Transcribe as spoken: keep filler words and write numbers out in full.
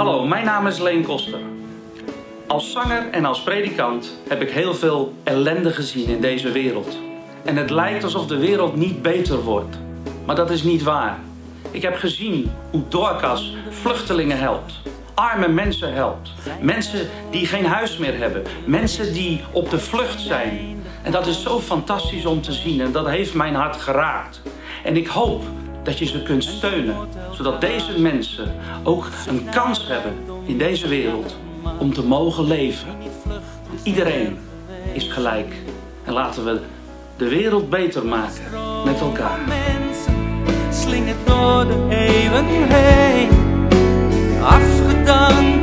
Hallo, mijn naam is Leen Koster. Als zanger en als predikant heb ik heel veel ellende gezien in deze wereld. En het lijkt alsof de wereld niet beter wordt. Maar dat is niet waar. Ik heb gezien hoe Dorcas vluchtelingen helpt. Arme mensen helpt. Mensen die geen huis meer hebben. Mensen die op de vlucht zijn. En dat is zo fantastisch om te zien. En dat heeft mijn hart geraakt. En ik hoop dat je ze kunt steunen. Zodat deze mensen ook een kans hebben in deze wereld om te mogen leven. Iedereen is gelijk. En laten we de wereld beter maken met elkaar. Slingert door de eeuwen heen, afgedankt.